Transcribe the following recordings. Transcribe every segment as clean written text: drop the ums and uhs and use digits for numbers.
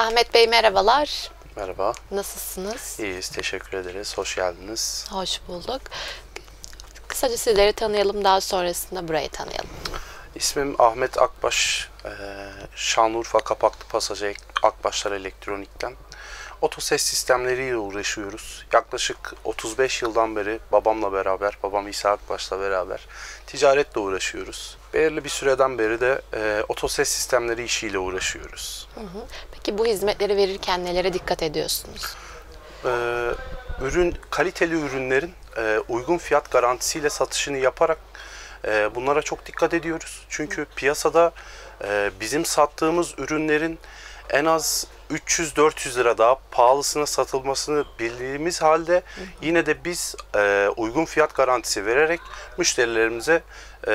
Ahmet Bey merhabalar. Merhaba. Nasılsınız? İyiyiz, teşekkür ederiz. Hoş geldiniz. Hoş bulduk. Kısaca sizleri tanıyalım, daha sonrasında burayı tanıyalım. İsmim Ahmet Akbaş. Şanlıurfa Kapaklı Pasajı Akbaşlar Elektronik'ten. Otoses sistemleriyle uğraşıyoruz. Yaklaşık 35 yıldan beri babamla beraber, babam İsa Akbaş'la beraber ticaretle uğraşıyoruz. Belirli bir süreden beri de otoses sistemleri işiyle uğraşıyoruz. Peki bu hizmetleri verirken nelere dikkat ediyorsunuz? Kaliteli ürünlerin uygun fiyat garantisiyle satışını yaparak bunlara çok dikkat ediyoruz. Çünkü piyasada bizim sattığımız ürünlerin en az 300-400 lira daha pahalısına satılmasını bildiğimiz halde yine de biz uygun fiyat garantisi vererek müşterilerimize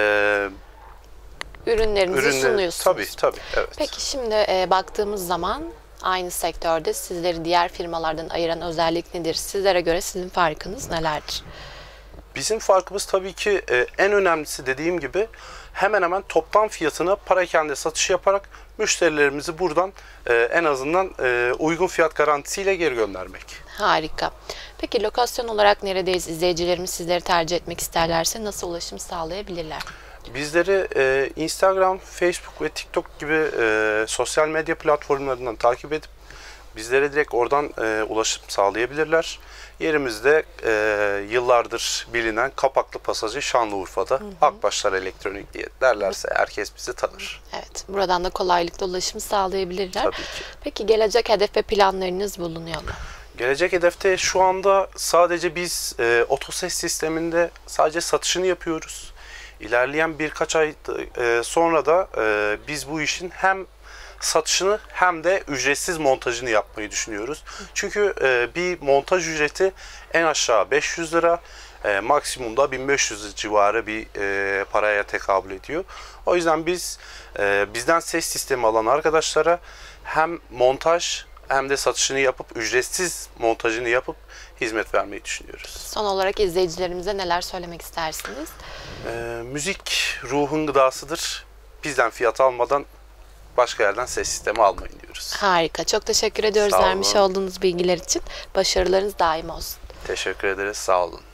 Ürünlerinizi sunuyorsunuz. Tabii, evet. Peki şimdi baktığımız zaman aynı sektörde sizleri diğer firmalardan ayıran özellik nedir? Sizlere göre sizin farkınız nelerdir? Bizim farkımız tabii ki en önemlisi dediğim gibi hemen hemen toptan fiyatına parakende satış yaparak müşterilerimizi buradan en azından uygun fiyat garantisiyle geri göndermek. Harika. Peki lokasyon olarak neredeyiz? İzleyicilerimiz sizleri tercih etmek isterlerse nasıl ulaşım sağlayabilirler? Bizleri Instagram, Facebook ve TikTok gibi sosyal medya platformlarından takip edip bizlere direkt oradan ulaşım sağlayabilirler. Yerimizde yıllardır bilinen Kapaklı Pasajı Şanlıurfa'da. Akbaşlar Elektronik diye derlerse herkes bizi tanır. Evet, buradan da kolaylıkla ulaşım sağlayabilirler. Tabii ki. Peki gelecek hedef ve planlarınız bulunuyor mu? Gelecek hedefte şu anda sadece biz otoses sisteminde sadece satışını yapıyoruz. İlerleyen birkaç ay sonra da biz bu işin hem satışını hem de ücretsiz montajını yapmayı düşünüyoruz. Çünkü bir montaj ücreti en aşağı 500 lira, maksimumda 1500 civarı bir paraya tekabül ediyor. O yüzden biz bizden ses sistemi alan arkadaşlara hem montaj hem de satışını yapıp ücretsiz montajını yapıp hizmet vermeyi düşünüyoruz. Son olarak izleyicilerimize neler söylemek istersiniz? Müzik ruhun gıdasıdır. Bizden fiyat almadan başka yerden ses sistemi almayın diyoruz. Harika. Çok teşekkür ediyoruz Sağ olun. vermiş olduğunuz bilgiler için. Başarılarınız daim olsun. Teşekkür ederiz. Sağ olun.